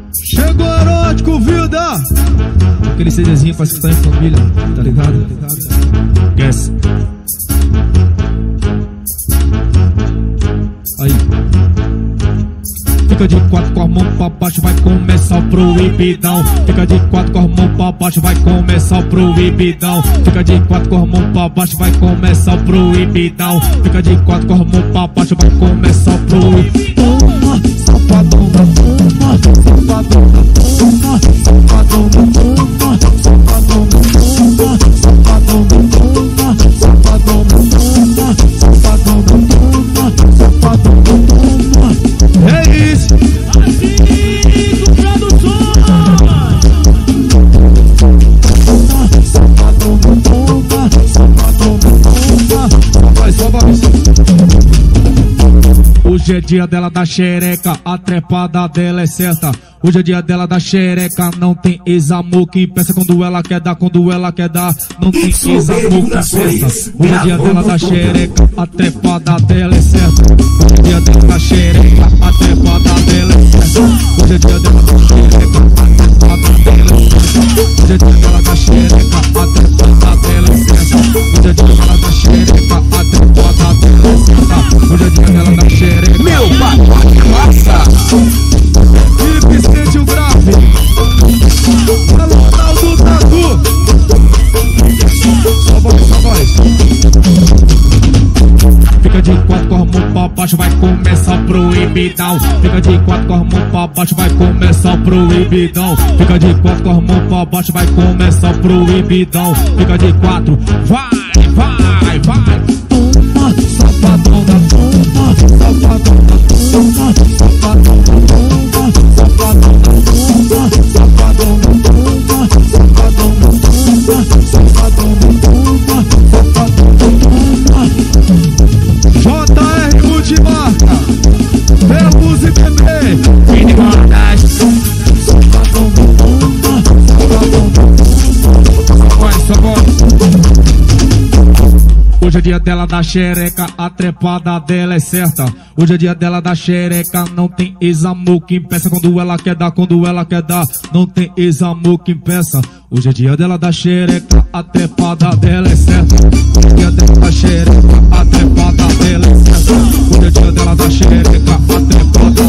Chegou erótico, vida! Aquele CDzinho pra escutar em família, tá ligado? Guess. Aí. Fica de quatro com a mão pra baixo, vai começar o proibidão. Fica de quatro com a mão pra baixo, vai começar o proibidão. Fica de quatro com a mão pra baixo, vai começar o proibidão. Fica de quatro com a mão pra baixo, vai começar o proibidão. Toma, safadona, toma, safadona, toma, safadona, toma, safadona, toma, safadona, toma, safadona, toma, safadona, toma, safadona, toma. É isso! Assim, produções! Safadona, toma, safadona, toma. Vai, só vai. Hoje é dia dela da xereca, a trepada dela é certa. Hoje é dia dela da xereca, não tem ex-amor que impeça. Quando ela quer dar, quando ela quer dar, não tem ex-amor que impeça. Hoje é dia dela da xereca, a trepada dela é certa. Hoje é dia dela da xereca, a trepada dela é certa. Hoje é dia dela da xereca, a trepada dela é certa. Hoje é dia dela da xereca, a trepada dela é certa. Hoje é dia dela da xereca, a trepada dela é certa. Hoje é dia dela da xereca. Meu papai, massa! Felipe sente o grave. Alô, Naldo Tatu. Só voz, só voz. Fica de quatro com a mão pra baixo, vai começar o proibidão. Fica de quatro com a mão pra baixo, vai começar o proibidão. Fica de quatro com a mão pra baixo, vai começar o proibidão. Fica de quatro, vai, vai, vai. Toma, safadona, toma, safadona, toma, safadona, toma, safadona, toma, safadona, toma, safadona, toma, safadona, toma, safadona, toma. JR Multimarca, Verbos e Bebê, Vini Moraes, safadona, toma, safadona, toma. Vai, só vai. Hoje é dia dela da xereca, a trepada dela é certa. Hoje é dia dela da xereca, não tem ex-amor que impeça. Quando ela quer dar, quando ela quer dar, não tem ex-amor que impeça. Hoje é dia dela da xereca, a trepada dela é certa. Hoje é dia dela da xereca, a trepada dela é certa. Hoje é dia dela da xereca, a trepada